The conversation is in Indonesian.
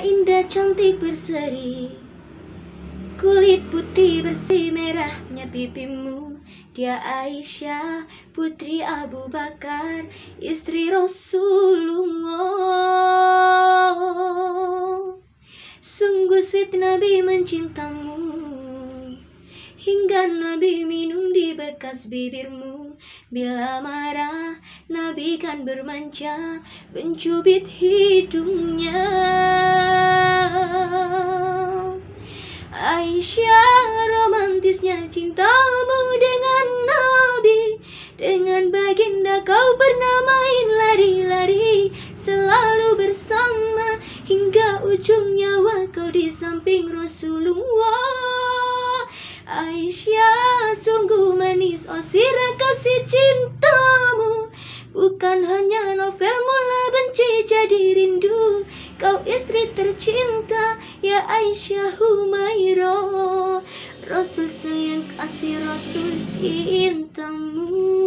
indah cantik berseri, kulit putih bersih merahnya pipimu. Dia Aisyah putri Abu Bakar, istri Rasulullah. Sungguh sweet Nabi mencintamu, hingga Nabi minum di bekas bibirmu. Bila marah Nabi kan bermanja, mencubit hidungnya. Aisyah, romantisnya cintamu dengan Nabi. Dengan baginda kau pernah main lari-lari, selalu bersama hingga ujung nyawa kau di samping Rasulullah. Aisyah, sungguh manis oh sirah kasih cintamu, bukan hanya novel mula benci jadi rindu. Kau istri tercinta ya Aisyah Humairah, Rasul sayang kasih Rasul cintamu.